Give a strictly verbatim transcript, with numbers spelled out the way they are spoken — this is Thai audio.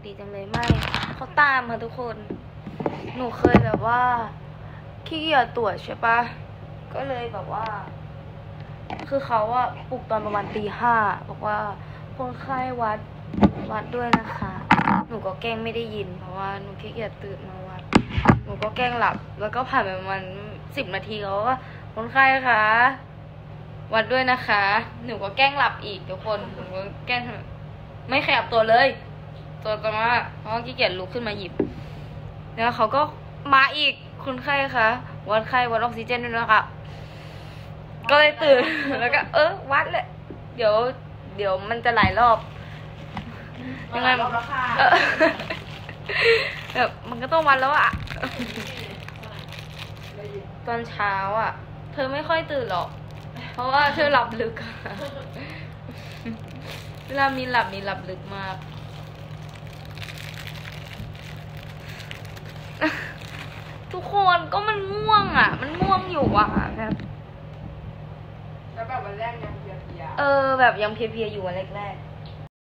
ดีจังเลยไม่เขาตามค่ะทุกคนหนูเคยแบบว่าขี้เกียจตรวจใช่ปะก็เลยแบบว่าคือเขาอะปลุกตอนประมาณตีห้าบอกว่าคนไข้วัดวัดด้วยนะคะหนูก็แกล้งไม่ได้ยินเพราะว่าหนูขี้เกียจตื่นมาวัดหนูก็แกล้งหลับแล้วก็ผ่านไปประมาณสิบนาทีเขาก็คนไข้คะวัดด้วยนะคะหนูก็แกล้งหลับอีกทุกคนหนูก็แกล้งไม่ขยับตัวเลยตัวตัวมาเพราะว่าขี้เกียจลุกขึ้นมาหยิบแล้วเขาก็มาอีกคนไข้คะวัดไข้วัดออกซิเจนด้วยนะคะก็เลยตื่นแล้วก็เออวัดเลยเดี๋ยวเดี๋ยวมันจะหลายรอบยังไงแบบมันก็ต้องวัดแล้วอะตอนเช้าอะเธอไม่ค่อยตื่นหรอกเพราะว่าเธอหลับลึกเวลามีหลับมีหลับลึกมากทุกคนก็มันง่วงอ่ะมันง่วงอยู่อ่ะแบบแล้วแบบวันแรกยังเพลียๆเออแบบยังเพลียๆอยู่วันแรกๆ